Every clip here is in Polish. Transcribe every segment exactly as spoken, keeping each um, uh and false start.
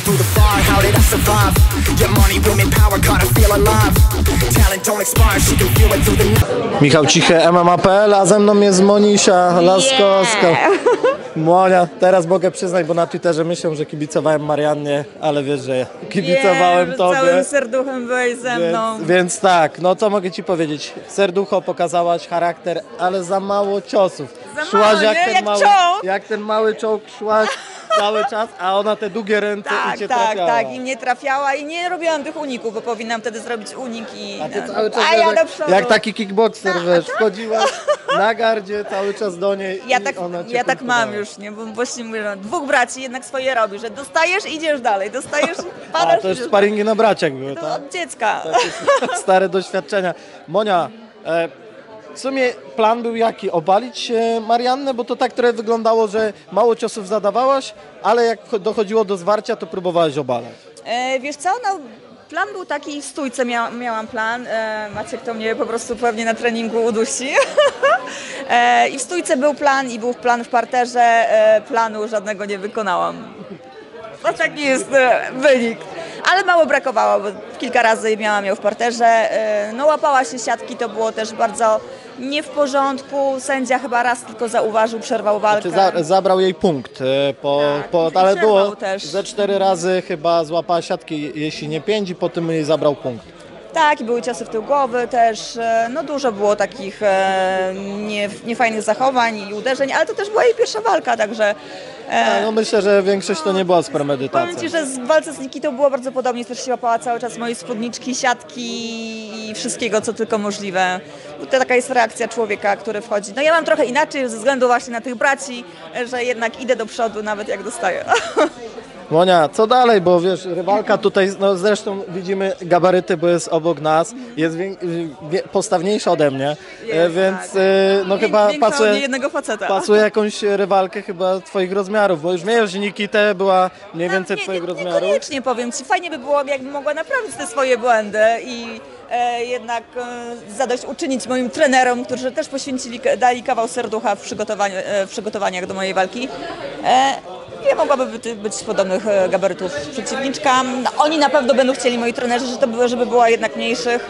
through the fire, how did I survive? Your money, women, power, gotta feel alive. Talent don't expire, she can feel it through the night. Michał Cichy, M M A kropka p l, a ze mną jest Monisia Laskowska. Yeah. Monia, teraz mogę przyznać, bo na Twitterze myślą, że kibicowałem Mariannie, ale wiesz, że kibicowałem Wiem, tobie. całym serduchem byłeś ze mną. Więc, więc tak, no co mogę ci powiedzieć? Serducho, pokazałaś charakter, ale za mało ciosów. Za Szłaś mało, jak nie? ten Jak mały, czołg. jak ten mały czołg szłaś cały czas, a ona te długie ręce Tak, i cię tak, trafiała. tak. I mnie trafiała i nie robiłam tych uników, bo powinnam wtedy zrobić unik i... A ty cały czas a ja jak, do przodu. jak taki kickboxer, Tak, wiesz, tak. wchodziłaś na gardzie cały czas do niej Ja i tak, ona cię ja tak punktowała. mam już, nie? Bo właśnie mówię, że dwóch braci jednak swoje robi, że dostajesz i idziesz dalej, dostajesz i A, padasz to już idziesz sparingi na braciach były, dalej. To tak? od dziecka. Takie stare doświadczenia. Monia, e, w sumie plan był jaki? Obalić e, Mariannę, bo to tak trochę wyglądało, że mało ciosów zadawałaś, ale jak dochodziło do zwarcia, to próbowałaś obalać. E, wiesz co, no plan był taki, w stójce mia, miałam plan, e, Maciek to mnie po prostu pewnie na treningu udusi. e, I w stójce był plan i był plan w parterze, e, planu żadnego nie wykonałam. No taki jest e, wynik. Ale mało brakowało, bo kilka razy miałam ją w parterze. E, no łapała się siatki, to było też bardzo nie w porządku. Sędzia chyba raz tylko zauważył, przerwał walkę. Czy za, zabrał jej punkt, e, po, Tak, po, i ale przerwał było też. ze cztery razy chyba złapała siatki, jeśli nie pięć, i potem jej zabrał punkt. Tak, i były ciosy w tył głowy też, e, no dużo było takich e, nie, niefajnych zachowań i uderzeń, ale to też była jej pierwsza walka, także... A, E, no myślę, że większość to nie była z Powiem premedytacją. Ci, że w walce z Nikitą było bardzo podobnie, też się łapała cały czas mojej spódniczki, siatki i wszystkiego, co tylko możliwe. Bo to taka jest reakcja człowieka, który wchodzi. No ja mam trochę inaczej ze względu właśnie na tych braci, że jednak idę do przodu, nawet jak dostaję. Monia, co dalej, bo wiesz, rywalka tutaj, no zresztą widzimy gabaryty, bo jest obok nas, jest wię, wie, postawniejsza ode mnie, e, Jest, więc tak. e, no Wię- chyba większa od pasuje, jednego faceta. pasuje jakąś rywalkę chyba twoich rozmiarów, bo już miałeś Nikitę, była mniej więcej No, nie, twojego nie, rozmiaru. Niekoniecznie powiem Ci, fajnie by było, jakby mogła naprawić te swoje błędy i e, jednak e, zadośćuczynić moim trenerom, którzy też poświęcili, dali kawał serducha w, przygotowaniu, e, w przygotowaniach do mojej walki. E, Nie mogłaby być, być podobnych e, gabarytów przeciwniczka. No, oni na pewno będą chcieli, moi trenerzy, że to były, żeby była jednak mniejszych.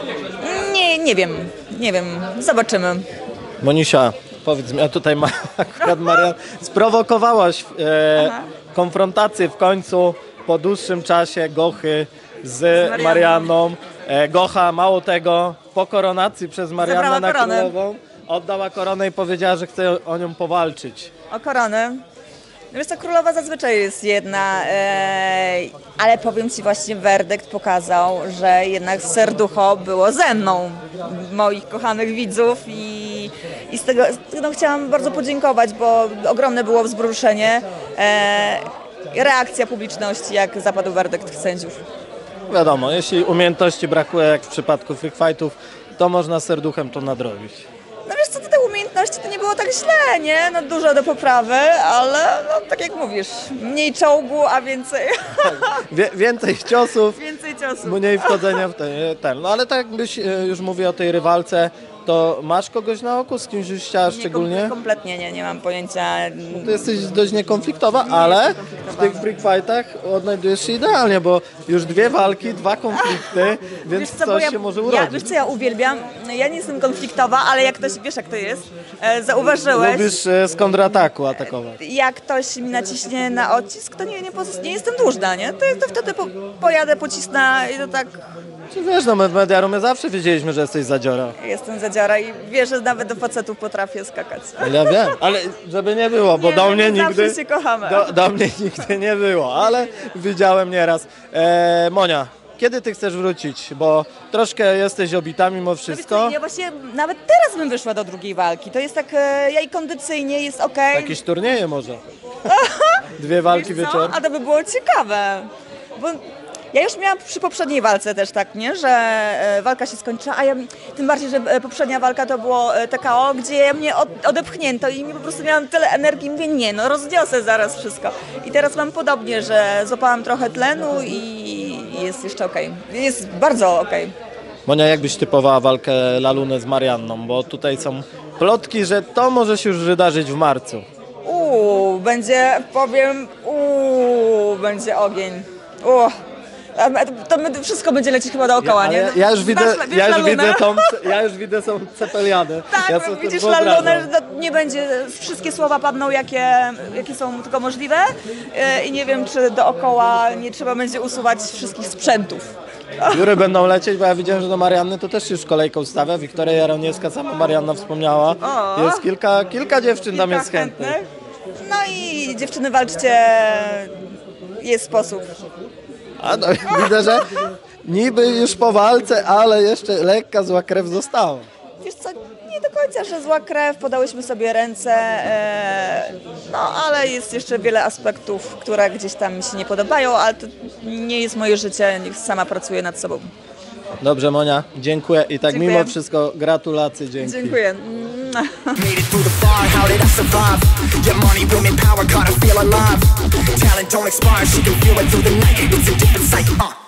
Nie, nie wiem, nie wiem, zobaczymy. Monisia, powiedz mi, a tutaj ma, akurat Marian, sprowokowałaś e, Aha. konfrontację w końcu po dłuższym czasie Gochy z, Marianną. Marianną. E, Gocha, mało tego, po koronacji przez Mariannę Zabrała na koronę. królową, oddała koronę i powiedziała, że chce o nią powalczyć. O koronę. Wiesz co, królowa zazwyczaj jest jedna, e, ale powiem Ci, właśnie werdykt pokazał, że jednak serducho było ze mną, moich kochanych widzów i, i z tego no, chciałam bardzo podziękować, bo ogromne było wzruszenie, e, reakcja publiczności, jak zapadł werdykt sędziów. Wiadomo, jeśli umiejętności brakuje, jak w przypadku freak fightów, to można serduchem to nadrobić. No wiesz co, to te umiejętności to nie było tak źle, nie? No dużo do poprawy, ale no tak jak mówisz, mniej czołgu, a więcej, Wie, więcej ciosów, więcej ciosów. mniej wchodzenia w ten, ten. No ale tak jakbyś e, już mówił o tej rywalce, to masz kogoś na oku, z kimś już chciałaś Nie, szczególnie? kom- kompletnie nie, nie mam pojęcia. Ty jesteś dość niekonfliktowa, ale jestem w konfliktowa. tych freak fightach odnajdujesz się idealnie, bo już dwie walki, dwa konflikty, więc Wiesz co, bo coś ja, się może ja, urodzić. wiesz co, ja uwielbiam, ja nie jestem konfliktowa, ale jak ktoś, wiesz jak to jest, e, zauważyłeś, Lubisz e, z kontrataku atakować. jak ktoś mi naciśnie na odcisk, to nie, nie, poz- nie jestem dłużna, nie? To, to wtedy po, pojadę, pocisnę i to tak Czy wiesz, no my w Mediarumie zawsze wiedzieliśmy, że jesteś zadziora. jestem zadziora i wiesz, że nawet do facetów potrafię skakać. Ja wiem, ale żeby nie było, bo Nie, do że mnie my zawsze nigdy... się kochamy. Do, do mnie nigdy nie było, ale widziałem nieraz. E, Monia, kiedy ty chcesz wrócić? Bo troszkę jesteś obita mimo No wiesz co, wszystko. ja właśnie nawet teraz bym wyszła do drugiej walki. To jest tak, e, ja i kondycyjnie jest okej. Jakieś turnieje może? Dwie walki Wiesz co? wieczorem? A to by było ciekawe. Bo ja już miałam przy poprzedniej walce też tak, nie? Że e, walka się skończyła, a ja tym bardziej, że e, poprzednia walka to było e, T K O, gdzie mnie od, odepchnięto i mi po prostu miałam tyle energii, mówię nie, no rozniosę zaraz wszystko. I teraz mam podobnie, że złapałam trochę tlenu i jest jeszcze okej. Jest bardzo okej. Monia, jak byś typowała walkę Lalunę z Marianną? Bo tutaj są plotki, że to może się już wydarzyć w marcu. Uuu, będzie, powiem, uuu, będzie ogień. Uch. To wszystko będzie lecieć chyba dookoła, Ja, nie? ale ja już widzę, Znasz- wiesz ja już lalunę? widzę tą, ja już widzę tą cepeliadę. Tak, ja sobie to widzisz wyobrażam. lalunę, że to nie będzie, wszystkie słowa padną jakie, jakie są tylko możliwe e, i nie wiem, czy dookoła nie trzeba będzie usuwać wszystkich sprzętów. Jury będą lecieć, bo ja widziałem, że do Marianny to też już kolejkę ustawia. Wiktoria Jaroniewska, sama Marianna wspomniała. O. Jest kilka, kilka dziewczyn tam Kilka jest chętnych. No i dziewczyny, walczcie, jest sposób. A no, widzę, że niby już po walce, ale jeszcze lekka zła krew została. Wiesz co, nie do końca, że zła krew, podałyśmy sobie ręce, e, no ale jest jeszcze wiele aspektów, które gdzieś tam mi się nie podobają, ale to nie jest moje życie, niech sama pracuję nad sobą. Dobrze, Monia, dziękuję i tak Dziękuję. mimo wszystko gratulacje, dzięki. Dziękuję. Made it through the fire, how did I survive? Your money, women, power, gotta feel alive. Talent don't expire, she can feel it through the night. It's a different sight, uh.